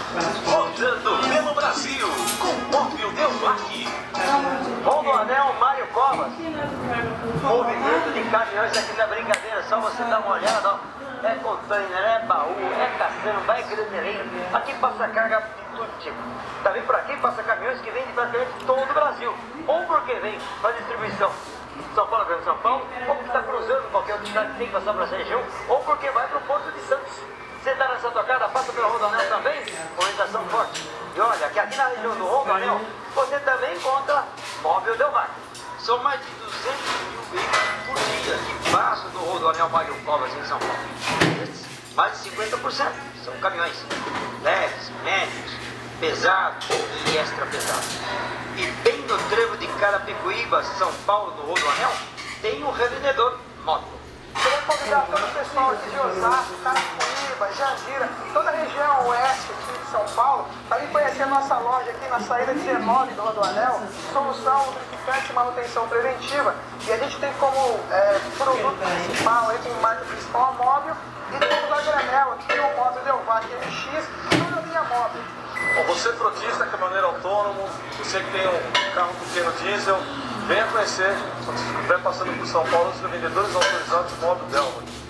Rodando pelo Brasil, com Móvel Delvac. Rodoanel Mário Covas. Movimento de caminhões aqui não é brincadeira, só você dar uma olhada, ó. É container, é baú, é caçamba, é graneleiro. Aqui passa carga de todo tipo. Tá vendo por aqui? Passa caminhões que vêm de praticamente todo o Brasil. Ou porque vem para distribuição São Paulo, Grande São Paulo, ou porque está cruzando qualquer outra cidade que tem que passar para essa região, ou porque vai para o Porto de Santos. Você está nessa tocada, passa pelo Rodoanel também, orientação forte. E olha, que aqui na região do Rodoanel, você também encontra Móvel Delvac. São mais de 200 mil veículos por dia que passam do Rodoanel Mário Covas em São Paulo. Esses, mais de 50% são caminhões leves, médios, pesados e extra pesados. E bem no trevo de Carapicuíba, São Paulo, no Rodoanel, tem um revendedor móvel. Queria convidar todo o pessoal aqui de Osasco, Carapicuíba, Jandira, toda a região oeste aqui de São Paulo, para vir conhecer a nossa loja aqui na saída 19 do Rodoanel, solução lubrificante e manutenção preventiva. E a gente tem como produto principal, aí tem marca principal a Móvel, e temos a granel aqui, o Móvel Delvac MX, toda a linha móvel. Bom, você frotista, caminhoneiro autônomo, você que tem um carro pequeno diesel, venha conhecer, se estiver passando por São Paulo, os vendedores autorizados Móvel Delvac.